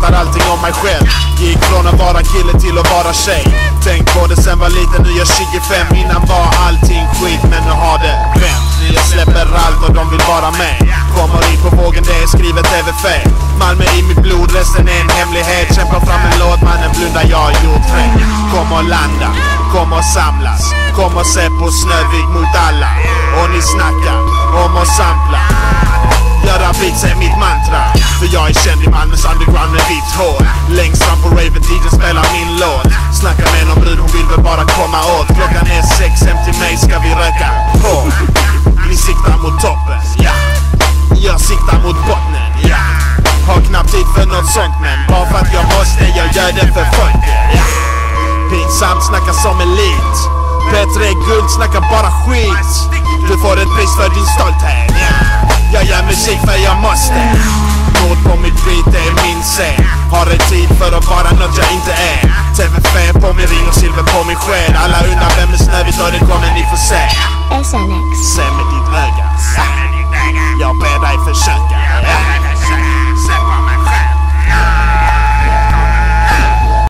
berättar allting om mig själv. Gick från att vara kille till att vara tjej. Tänk på det sen var liten, nu är jag 25. Innan var allting skit, men nu har det vänt. Jag släpper allt och de vill vara med. Kommer in på vågen, det är skrivet ÖVF. Malmö i mitt blod, resten är en hemlighet. Kämpar fram en låt, mannen blundar, jag har gjort rätt. Kom och landa, kom och samlas. Kom och se på Snövik mot alla. Och ni snackar om att sampla. Göra beats är mitt mantra. För jag är känd i Malmös underground med vitt hår. Längst fram på Raven-tiden spelar min låt. Snackar med någon brud, hon vill väl bara komma åt. Klockan är 6, hem till mig ska vi röka på. Ni siktar mot toppen, ja. Jag siktar mot bottnen, ja. Har knappt tid för något sånt, men bara för att jag måste, jag gör det för folket, ja. Pinsamt, snackar som elit. P3 Guld, snackar bara skit. Du får ett pris för din stolthet, ja. Jag gör musik för jag måste. Mord på mitt beat, det är min scen. Har en tid för att vara något